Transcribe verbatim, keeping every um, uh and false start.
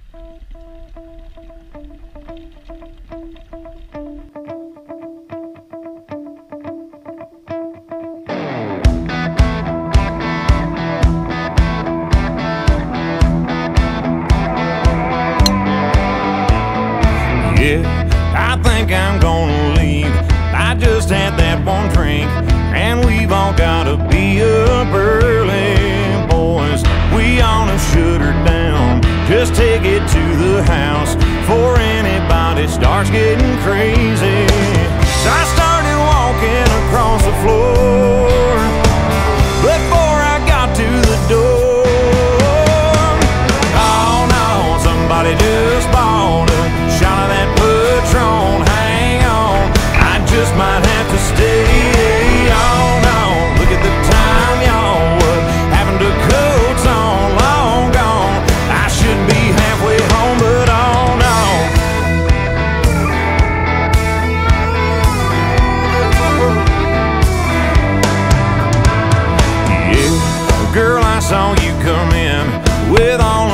Yeah, I think I'm gonna leave. I just had that one drink, and we've all gotta be up early. Boys, we ought to shut her down. Just take it to the house before anybody starts getting crazy. So I started walking across the floor before I got to the door. Oh no, somebody just bought a shot of that Patron. Hang on, I just might have to stay. Oh no, look at the time, y'all. What happened to coats on? Long gone. I should be halfway home, but oh no. Yeah, girl, I saw you come in with all